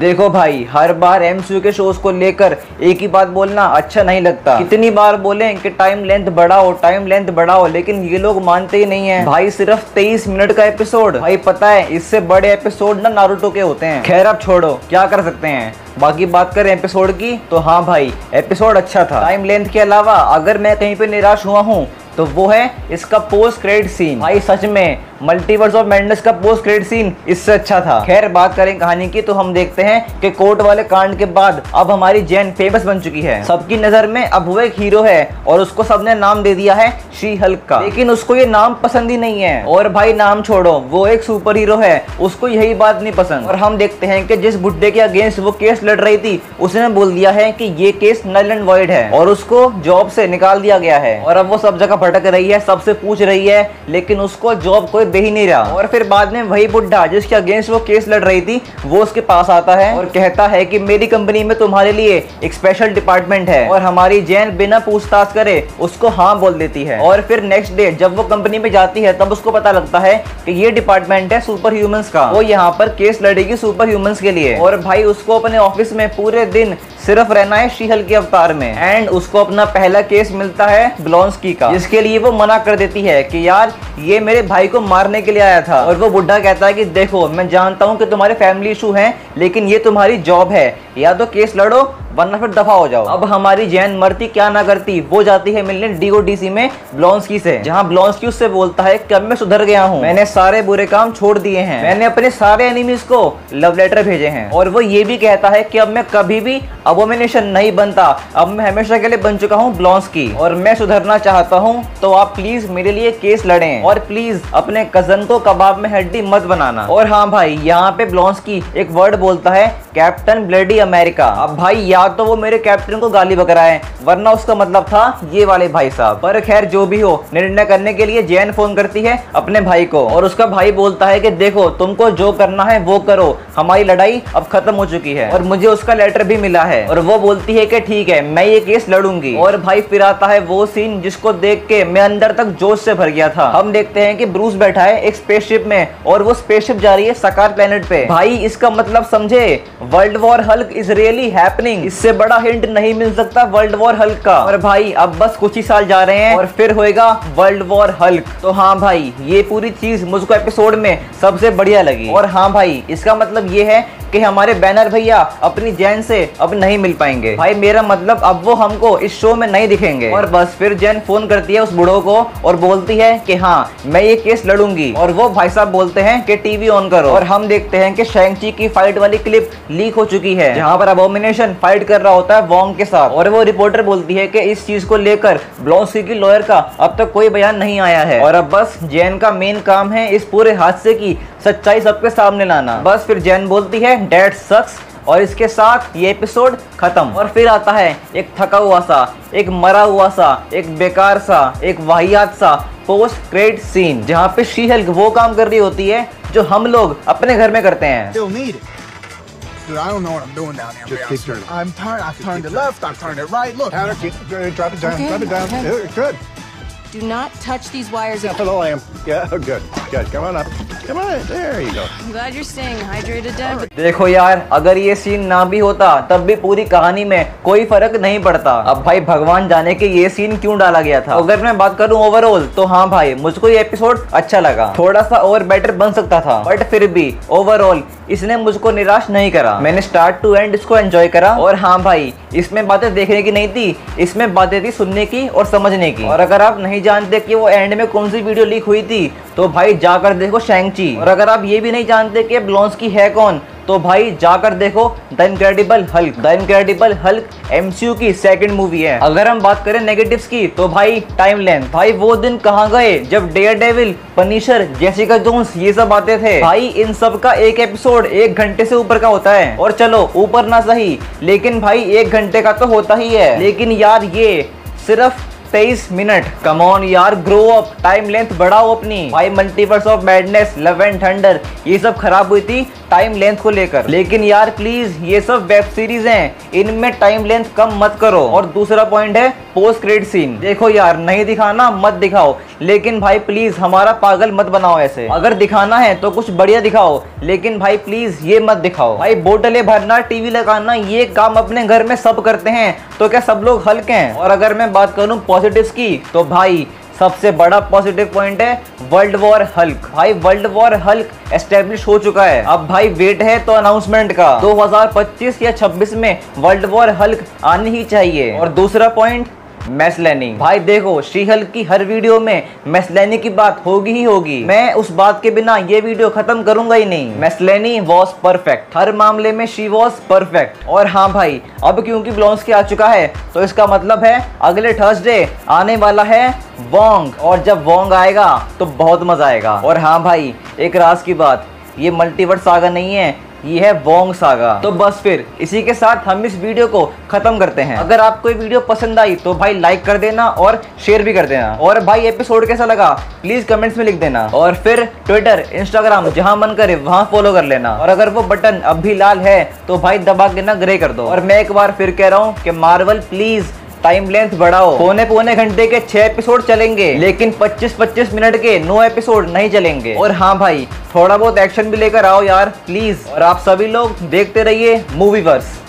देखो भाई, हर बार एमसीयू के शोज को लेकर एक ही बात बोलना अच्छा नहीं लगता। कितनी बार बोलें कि टाइम लेंथ बढ़ाओ, टाइम लेंथ बढ़ाओ, लेकिन ये लोग मानते ही नहीं है। भाई सिर्फ 23 मिनट का एपिसोड, भाई पता है इससे बड़े एपिसोड ना नारुतो के होते हैं। खैर अब छोड़ो, क्या कर सकते हैं। बाकी बात करें एपिसोड की तो हाँ भाई, एपिसोड अच्छा था। टाइम लेंथ के अलावा अगर मैं कहीं पे निराश हुआ हूँ तो वो है इसका पोस्ट क्रेडिट सीन। भाई सच में मल्टीवर्स ऑफ मैडनेस का पोस्ट क्रेडिट सीन इससे अच्छा था। खैर बात करें कहानी की तो हम देखते हैं कि कोर्ट वाले कांड के बाद अब हमारी जैन फेमस बन चुकी है। सबकी नजर में अब वो एक हीरो है और उसको सबने नाम दे दिया है शी हल्क का, लेकिन उसको ये नाम पसंद ही नहीं है। और भाई नाम छोड़ो, वो एक सुपर हीरो है, उसको यही बात नहीं पसंद। और हम देखते हैं कि जिस बुड्ढे के अगेंस्ट वो केस लड़ रही थी उसने बोल दिया है कि ये केस नल एंड वॉइड है और उसको जॉब से निकाल दिया गया है। और अब वो सब जगह भटक रही है, सबसे पूछ रही है, लेकिन उसको जॉब कोई दे ही नहीं रहा। और फिर बाद में वही बुड्ढा जिसके अगेंस्ट वो केस लड़ रही थी वो उसके पास आता है और कहता है कि मेरी कंपनी में तुम्हारे लिए एक स्पेशल डिपार्टमेंट है। और हमारी जैन बिना पूछताछ करे उसको हाँ बोल देती है। और फिर नेक्स्ट डे जब वो कंपनी में जाती है तब उसको पता लगता है कि ये डिपार्टमेंट है सुपर ह्यूमंस का। वो यहाँ पर केस लड़ेगी सुपर ह्यूमंस के लिए। और भाई उसको अपने ऑफिस में पूरे दिन सिर्फ रहना है शी हल्क के अवतार में। एंड उसको अपना पहला केस मिलता है ब्लॉन्स्की का, जिसके लिए वो मना कर देती है कि यार ये मेरे भाई को मारने के लिए आया था। और वो बुड्ढा कहता है कि देखो मैं जानता हूँ कि तुम्हारे फैमिली इशू हैं, लेकिन ये तुम्हारी जॉब है, या तो केस लड़ो वरना फिर दफा हो जाओ। अब हमारी जैन मरती क्या ना करती, वो जाती है मिलने डीओडीसी में ब्लॉन्स्की से, जहाँ ब्लॉन्स्की उससे बोलता है कि अब मैं सुधर गया हूँ, मैंने सारे बुरे काम छोड़ दिए हैं, मैंने अपने सारे एनिमीज को लव लेटर भेजे हैं। और वो ये भी कहता है कि अब मैं कभी भी अबोमिनेशन नहीं बनता, अब मैं हमेशा के लिए बन चुका हूँ ब्लॉन्स्की और मैं सुधरना चाहता हूँ, तो आप प्लीज मेरे लिए केस लड़ें और प्लीज अपने कजन को कबाब में हड्डी मत बनाना। और हाँ भाई, यहाँ पे ब्लॉन्स्की एक वर्ड बोलता है, कैप्टन ब्लडी अमेरिका। अब भाई या तो वो मेरे कैप्टन को गाली बक रहा है, वरना उसका मतलब था ये वाले भाई साहब। पर खैर जो भी हो, निर्णय करने के लिए जैन फोन करती है अपने भाई को और उसका भाई बोलता है कि देखो तुमको जो करना है वो करो, हमारी लड़ाई अब खत्म हो चुकी है और मुझे उसका लेटर भी मिला है। और वो बोलती है कि ठीक है मैं ये केस लड़ूंगी। और भाई फिर आता है वो सीन जिसको देख के मैं अंदर तक जोश से भर गया था। हम देखते हैं कि ब्रूस बैठा है एक स्पेसशिप में और वो स्पेसशिप जा रही है सकार प्लेनेट पे। भाई इसका मतलब समझे, World War Hulk is really happening. इससे बड़ा हिंट नहीं मिल सकता वर्ल्ड वॉर हल्क का। और भाई अब बस कुछ ही साल जा रहे हैं और फिर होएगा वर्ल्ड वॉर हल्क। तो हाँ भाई, ये पूरी चीज मुझको एपिसोड में सबसे बढ़िया लगी। और हाँ भाई, इसका मतलब ये है कि हमारे बैनर भैया अपनी जैन से अब नहीं मिल पाएंगे। भाई मेरा मतलब अब वो हमको इस शो में नहीं दिखेंगे। और बस फिर जैन फोन करती है उस बूढ़ों को और बोलती है कि हाँ मैं ये केस लड़ूंगी। और वो भाई साहब बोलते हैं कि टीवी ऑन करो। और हम देखते हैं कि शैंग-ची की फाइट वाली क्लिप लीक हो चुकी है, जहाँ पर अबोमिनेशन फाइट कर रहा होता है वोंग के साथ। और वो रिपोर्टर बोलती है कि इस चीज को लेकर ब्लॉन्स्की की लॉयर का अब तक कोई बयान नहीं आया है और अब बस जैन का मेन काम है इस पूरे हादसे की सच्चाई सबके सामने लाना। बस फिर जैन बोलती है डेट सक्स और इसके साथ ये एपिसोड खत्म। और फिर आता है एक थका हुआ सा, एक मरा हुआ सा, एक बेकार सा, एक वाहियात सा पोस्ट क्रेडिट सीन, जहाँ पे शी हल्क वो काम कर रही होती है जो हम लोग अपने घर में करते हैं। Dude, I don't know what I'm doing down here. Just keep turning. I've turned it left, I've turned it right. Look. Counter, drop it down, Okay, drop it down. okay. Good. Do not touch these wires. Yeah, for the lamb. Yeah, good. Come on up. Come on. There you go. I'm glad you're staying hydrated, Dad. देखो यार, अगर ये scene ना भी होता तब भी पूरी कहानी में कोई फर्क नहीं पड़ता। अब भाई भगवान जाने के ये सीन क्यों डाला गया था। अगर मैं बात करूं ओवरऑल तो हाँ भाई, मुझको ये एपिसोड अच्छा लगा। थोड़ा सा और बेटर बन सकता था, बट फिर भी ओवरऑल इसने मुझको निराश नहीं करा। मैंने स्टार्ट टू एंड इसको एंजॉय करा। और हाँ भाई, इसमें बातें देखने की नहीं थी, इसमें बातें थी सुनने की और समझने की। और अगर आप नहीं जानते कि वो एंड में कौन सी वीडियो लीक हुई थी तो भाई जाकर देखो शैंग-ची। और अगर आप ये भी नहीं जानते कि ब्लॉन्स्की है कौन तो भाई जाकर देखो the Incredible Hulk. The Incredible Hulk MCU की सेकंड मूवी है। अगर हम बात करें नेगेटिव्स की तो भाई टाइम लेंथ। भाई वो दिन कहाँ गए जब डेयरडेविल, पनिशर, जेसिका जोन्स ये सब आते थे। भाई इन सब का एक एपिसोड 1 घंटे से ऊपर का होता है। और चलो ऊपर ना सही, लेकिन भाई 1 घंटे का तो होता ही है। लेकिन यार ये सिर्फ 23 मिनट। कम ऑन यार, ग्रो अप, टाइम लेंथ बढ़ाओ अपनी। भाई Multiverse of Madness, Love and Thunder ये सब खराब हुई थी टाइम लेंथ को लेकर। लेकिन यार प्लीज ये सब वेब सीरीज हैं, इनमें टाइम लेंथ कम मत करो। और दूसरा पॉइंट है पोस्ट क्रेडिट सीन। देखो यार नहीं दिखाना मत दिखाओ, लेकिन भाई प्लीज हमारा पागल मत बनाओ ऐसे। अगर दिखाना है तो कुछ बढ़िया दिखाओ, लेकिन भाई प्लीज ये मत दिखाओ। भाई बोतलें भरना, टीवी लगाना, ये काम अपने घर में सब करते हैं, तो क्या सब लोग हल्के हैं? और अगर मैं बात करूं पॉजिटिव्स की, तो भाई सबसे बड़ा पॉजिटिव पॉइंट है वर्ल्ड वॉर हल्क। भाई वर्ल्ड वॉर हल्क एस्टेब्लिश हो चुका है। अब भाई वेट है तो अनाउंसमेंट का, 2025 या 26 में वर्ल्ड वॉर हल्क आनी ही चाहिए। और दूसरा पॉइंट मैस्लेनी। भाई देखो शी हल्क की हर वीडियो में मैस्लेनी की बात होगी ही होगी। मैं उस बात के बिना ये वीडियो खत्म करूंगा ही नहीं। मैस्लेनी वॉज परफेक्ट, हर मामले में शी वॉज परफेक्ट। और हाँ भाई अब क्योंकि ब्लॉन्स्की आ चुका है, तो इसका मतलब है अगले थर्सडे आने वाला है वोंग, और जब वोंग आएगा तो बहुत मजा आएगा। और हाँ भाई एक राज की बात, ये मल्टीवर्स सागा नहीं है, ये है वोंग सागा। तो बस फिर इसी के साथ हम इस वीडियो को खत्म करते हैं। अगर आपको ये वीडियो पसंद आई तो भाई लाइक कर देना और शेयर भी कर देना। और भाई एपिसोड कैसा लगा प्लीज कमेंट्स में लिख देना। और फिर ट्विटर, इंस्टाग्राम जहां मन करे वहां फॉलो कर लेना। और अगर वो बटन अब भी लाल है तो भाई दबा के ना ग्रे कर दो। और मैं एक बार फिर कह रहा हूँ कि मार्वल प्लीज टाइम लेंथ बढ़ाओ। पौने घंटे के 6 एपिसोड चलेंगे, लेकिन 25-25 मिनट के 9 एपिसोड नहीं चलेंगे। और हाँ भाई थोड़ा बहुत एक्शन भी लेकर आओ यार प्लीज। और आप सभी लोग देखते रहिए मूवीवर्स।